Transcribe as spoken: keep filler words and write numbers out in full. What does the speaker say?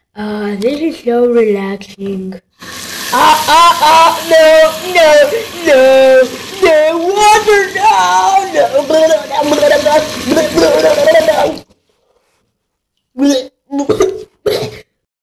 Ah, this is so relaxing. Ah, ah, ah, no, no, no, no, water, no, no.